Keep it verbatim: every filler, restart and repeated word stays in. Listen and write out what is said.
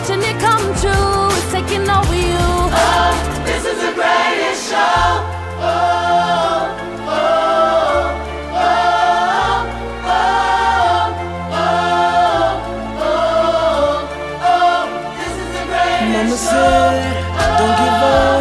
watching it come true. It's taking over you. Oh, this is the greatest show. Oh, oh, oh, oh, oh, oh, oh, this is the greatest Mama show. said, don't give up.